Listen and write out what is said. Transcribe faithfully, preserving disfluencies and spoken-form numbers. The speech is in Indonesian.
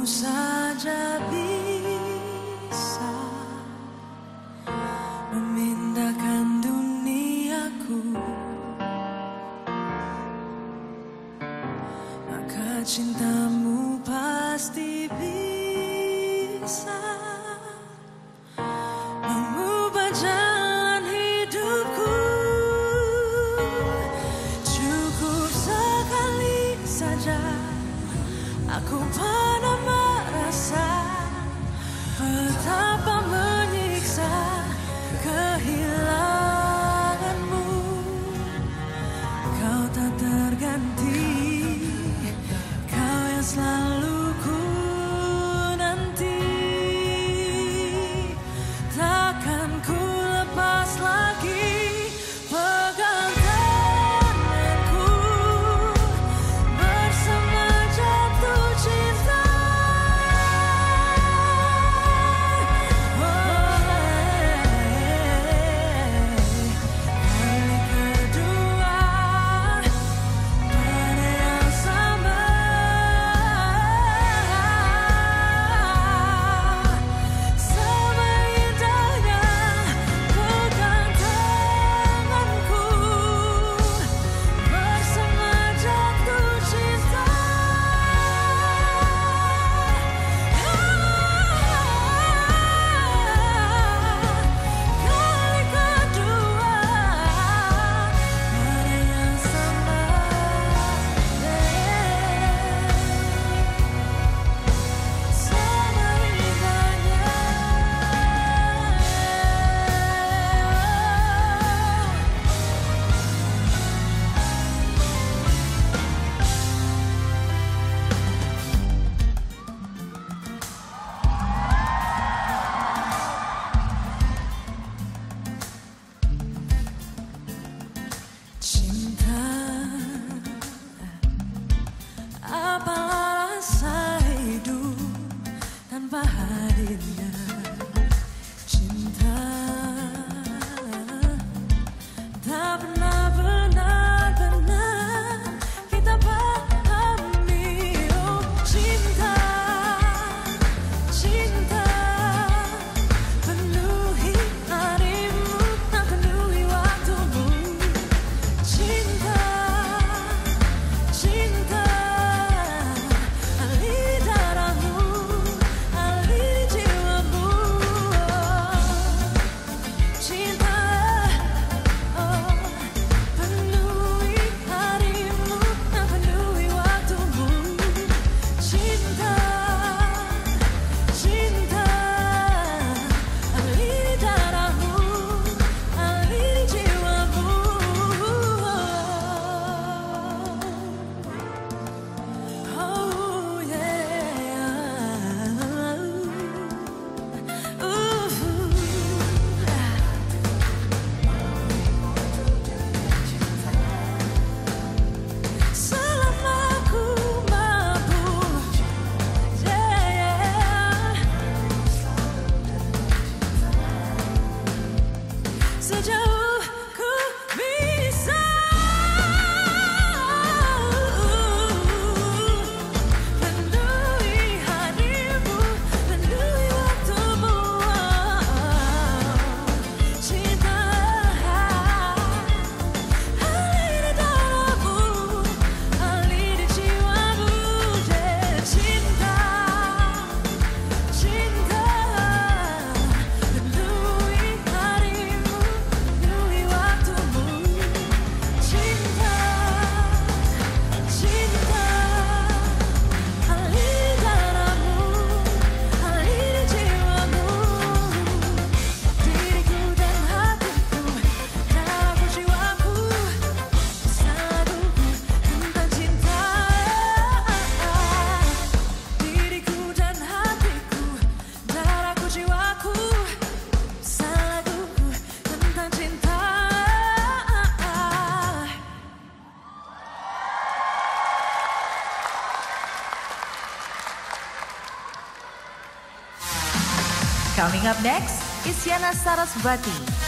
saja bisa memindahkan duniaku, maka cintamu pasti bisa mengubah jalan hidupku. Cukup sekali saja aku pernah merasa betapa menyiksa kehilanganmu. Kau tak terganti, kau yang selalu ku nanti. Takkan ku lepas lagi pegang tanganku bersama jatuh cinta. Kali kedua pada yang sama, sama indahnya pegang tanganku bersama jatuh cinta. Kali kedua pada yang sama, sama indahnya. Cinta, apalah rasa hidup tanpa hadirnya cinta? Tak pernah benar-benar kita pahami. Oh cinta, cinta penuhi harimu, tak penuhi waktumu. Cinta, cinta aliri darahmu, aliri jiwamu. Cinta, oh, penuhi harimu, tak penuhi waktumu. Cinta, cinta aliri darahmu, aliri jiwamu. Oh yeah. Ooh. Selama ku mampu, yeah. Sejauh ku bisa penuhi harimu, penuhi waktumu. Cinta aliri darahmu, aliri jiwamu. Yeah. Cinta, cinta penuhi harimu, penuhi waktumu. Cinta, cinta aliri darahmu, aliri jiwamu. Diriku dan hatiku, darahku jiwaku, selaluku tentang cinta. Diriku dan hatiku, darahku jiwaku, selaluku tentang cinta. Coming up next, Isyana Sarasvati.